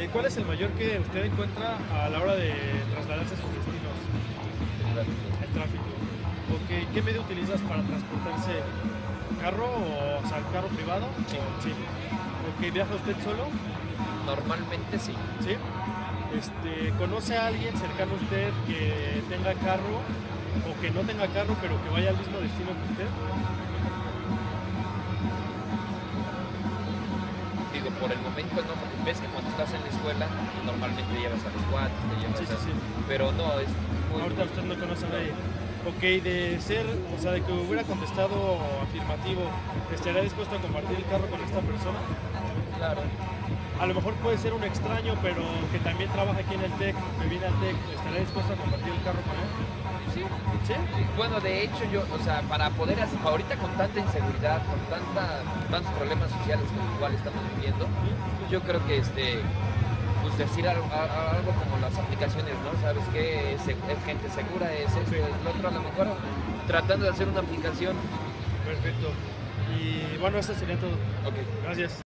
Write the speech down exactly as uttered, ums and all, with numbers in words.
¿cuál es el mayor que usted encuentra a la hora de trasladarse a sus destinos? El tráfico. El tráfico. Okay. ¿Qué medio utilizas para transportarse? ¿Carro o, o sea, carro privado? Sí. Sí. Ok, ¿viaja usted solo? Normalmente sí. Sí. Este, ¿conoce a alguien cercano a usted que tenga carro o que no tenga carro pero que vaya al mismo destino que usted? Digo, por el momento no, porque ves que cuando estás en la escuela normalmente llevas a los cuates, te llevas Sí, sí, a... sí. Pero no, es muy... Ahorita usted no conoce a nadie. Ok, de ser, o sea, de que hubiera contestado afirmativo, ¿estaría dispuesto a compartir el carro con esta persona? Claro. A lo mejor puede ser un extraño, pero que también trabaja aquí en el TEC, que viene al TEC, ¿estaría dispuesto a compartir el carro con él? Sí. ¿Sí? Sí, bueno, de hecho yo, o sea, para poder hacer, ahorita con tanta inseguridad, con tanta, tantos problemas sociales con los cuales estamos viviendo, yo creo que este, pues decir algo, algo como las aplicaciones, ¿no? ¿Sabes qué? Es, es gente segura, es esto, es lo otro, a lo mejor tratando de hacer una aplicación. Perfecto. Y bueno, eso sería todo. Ok. Gracias.